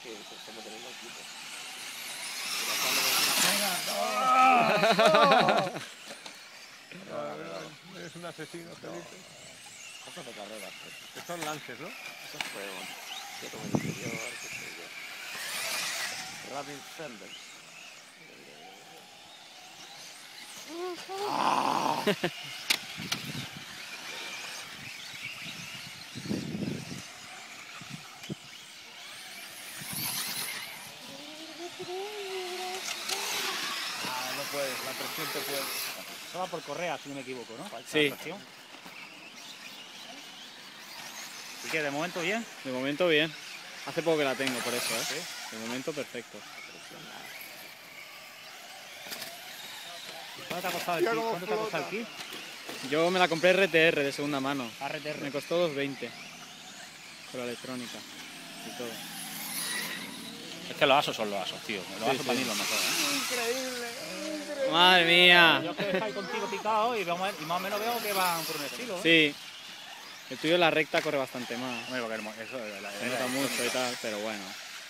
que se está metiendo el equipo. Eres un asesino, Felipe. Cosas de carrera, pues. Que son lances, ¿no? Eso fue un 7 en el interior, qué sé yo. Rabin Sanders. No puedes, la presión te puede. Eso va por Correa, si no me equivoco, ¿no? Sí. ¿Y qué, de momento bien? De momento bien. Hace poco que la tengo, por eso, ¿eh? Sí. De momento perfecto. ¿Cuánto te ha costado el kit? ¿Cuánto te ha costado el kit? Yo me la compré RTR de segunda mano. RTR. Me costó 2,20. Con la electrónica y todo. Es que los asos son los asos, tío. Los asos sí. para mí los mejores. Increíble. ¡Madre mía! Yo es que estoy contigo picado y más o menos veo que van por un estilo. Sí. El tuyo en la recta corre bastante más. Hombre, porque eso Se nota mucho y tal, pero bueno.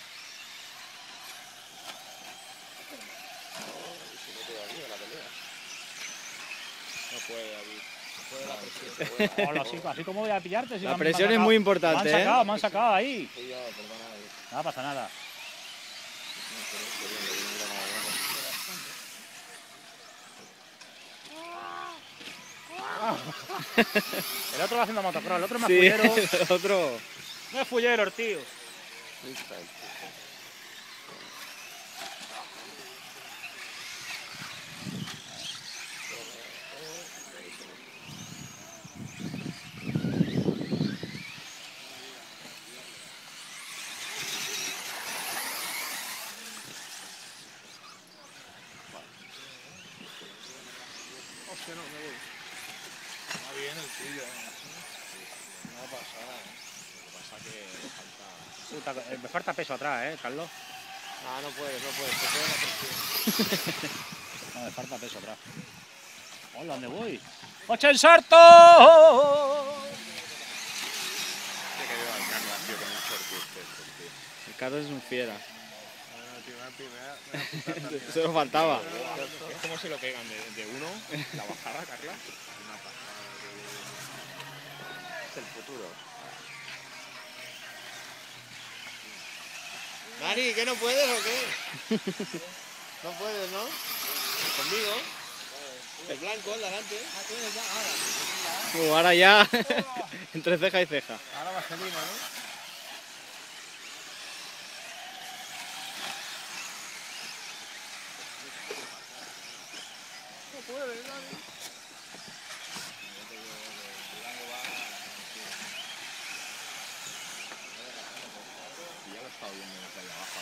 No puede, David. No puede la presión. Hola, así como voy a pillarte. Si La presión es muy importante, me han sacado ahí. Sí, yo, perdona. Nada, pasa nada. El otro va haciendo motocross, el otro es más fullero. El otro... No es fullero, el tío. Hostia, no, me voy. Va bien el tuyo, no va a pasar, Lo que pasa que le falta... Puta, me falta peso atrás, Carlos. No puedes, te puede la presión. No, me falta peso atrás. Hola, ¿dónde voy? ¡Coche en sarto! Sé que veo al Carlos, tío, con un short tío. El Carlos es un fiera. Me Eso nos faltaba. ¿Cómo se lo pegan de uno? La bajada, Carla. Una pasada. Es el futuro. Dani, ¿qué no puedes o qué? No puedes, ¿no? Conmigo. El blanco, el delante. Ahora ya, entre ceja y ceja. Ahora vaselina, ¿no? No puede, Dani. Ya lo he estado viendo desde ahí abajo.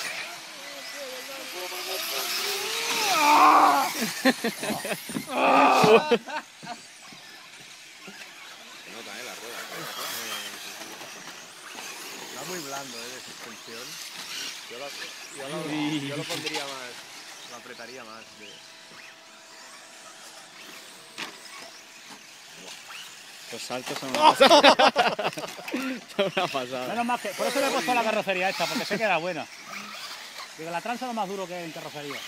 Se nota, la rueda. Está muy blando, de suspensión. Yo lo pondría más, lo apretaría más. Los saltos son una pasada. Son una pasada. Menos mal que, por eso le he puesto la carrocería esta, porque sé que era buena. Digo, la tranza es lo más duro que hay en carrocería.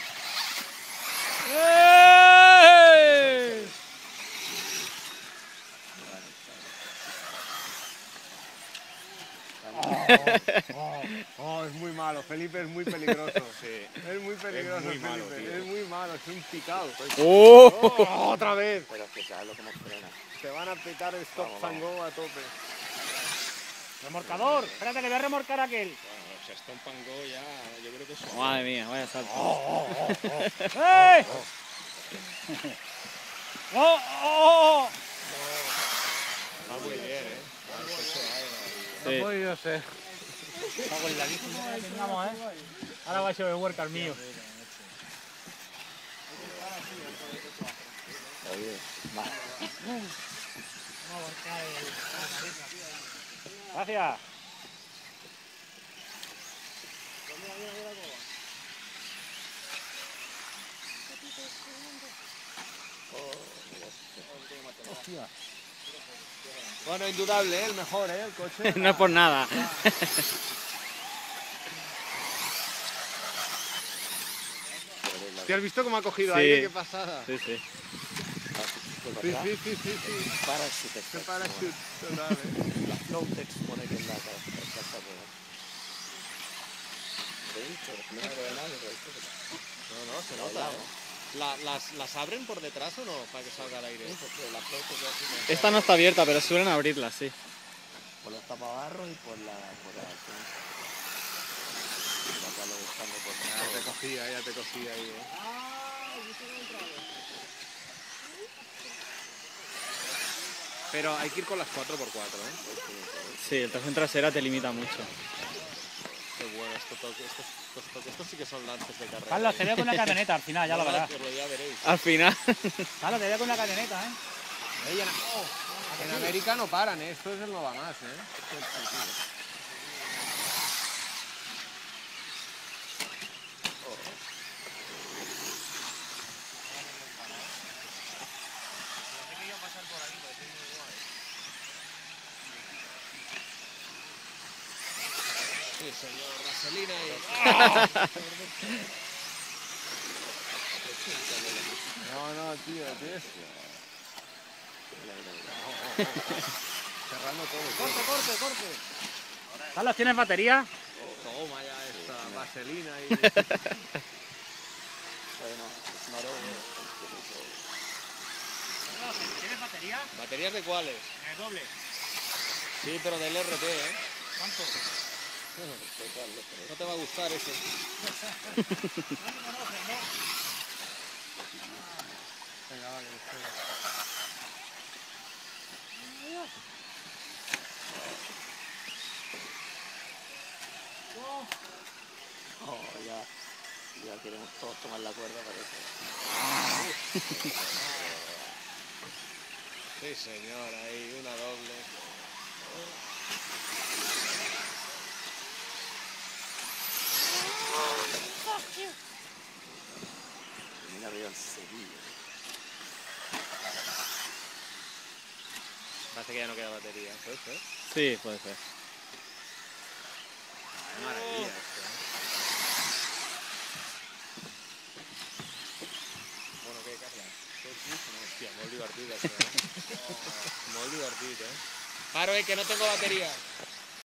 Es muy malo, Felipe es muy peligroso. Sí. Es muy peligroso, Es muy malo, Felipe. tío. Es muy malo, es un picado. ¡Oh! Otra vez. Pero es que sabes lo que nos frena. Te van a pitar el stop Vamos, and go a tope. Remorcador, espérate que voy a remorcar a aquel. Bueno, se Stop and Go ya, yo creo que es... Madre mía, vaya salto. ¡Eh! ¡Oh! ¡Oh! Va muy bien, Sí. No he podido ser. Cago en la víctima que tengamos, Ahora va a ser el workout mío. Gracias. Hostia. Bueno, indudable, el mejor, el coche. No es por nada. Hostia, ¿has visto cómo ha cogido Sí. aire? ¡Qué pasada! Sí, sí. Sí. Parachute. ¡Qué parachute! Total, ¿eh? La Floatex pone que es la carcasa de hecho, la primera aeronave de esto No, se nota, ¿eh? ¿Las abren por detrás o no? Para que salga el aire. porque la Floatex es así, Esta no está abierta, pero suelen abrirla, sí. por los tapabarros y por la buscando por Ya te cogí ahí, ¿eh? Pero hay que ir con las 4x4, ¿eh? Sí, el tracción trasera te limita mucho. Qué bueno, estos sí que son lances de carrera. Carlos, te veo con una camioneta al final, ya lo verás. Ya veréis. Al final. Carlos, te veo con una camioneta, ¿eh? En América no paran, ¿eh? Esto no va más, ¿eh? Sí, señor, vaselina y... No, tío, tío. Cerrando todo. Corte. Carlos, ¿tienes batería? Toma ya esta vaselina y... ¿Tienes batería? ¿Baterías de cuáles? En el doble. Sí, pero del RT, ¿eh? ¿Cuánto? No te va a gustar ese. Venga, vale, Ya queremos todos tomar la cuerda, parece. Sí, señor, ahí una doble. Mira arriba el Sevilla. Parece que ya no queda batería, ¿puede ser? Sí, puede ser. Qué maravilla esto, ¿eh? Bueno, ¿qué, Carla? Hòstia, molt divertit, això, eh? Molt divertit, eh? Paro, que no tengo batería.